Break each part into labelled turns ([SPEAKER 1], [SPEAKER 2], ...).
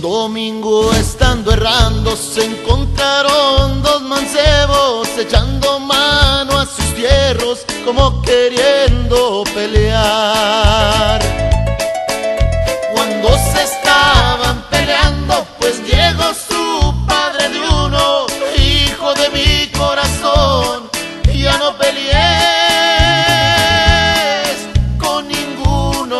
[SPEAKER 1] domingo estando errando se encontraron dos mancebos echando mano a sus hierros como queriendo pelear. Cuando se estaban peleando pues llegó su padre de uno: hijo de mi corazón, ya no pelees con ninguno.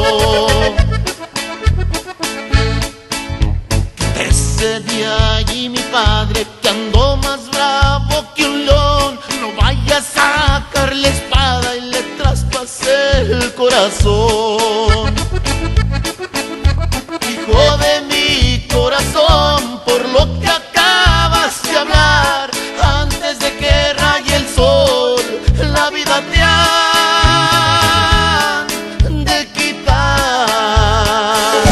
[SPEAKER 1] Ese día allí mi padre, que andó más bravo que un león, no vaya a sacar la espada y le traspase el corazón. Hijo de mi corazón, por lo que acabas de hablar, antes de que raye el sol, la vida te han de quitar.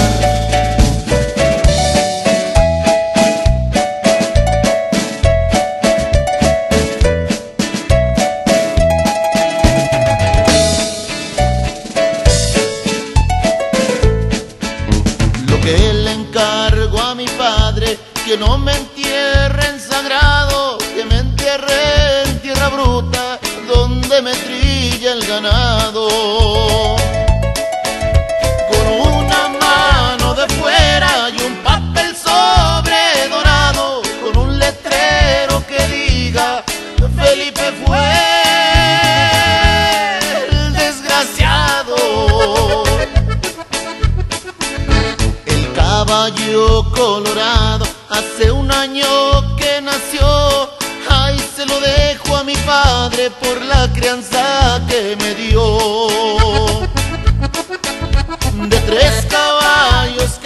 [SPEAKER 1] Lo que le encargo a mi padre, que no me entierre en sagrado, que me entierre en tierra bruta, donde me trilla el ganado. Con una mano de fuera y un papel sobre dorado, con un letrero que diga: Felipe fue el desgraciado. El caballo colorado hace un año que nació, ay, se lo dejo a mi padre por la crianza que me dio. De 3 caballos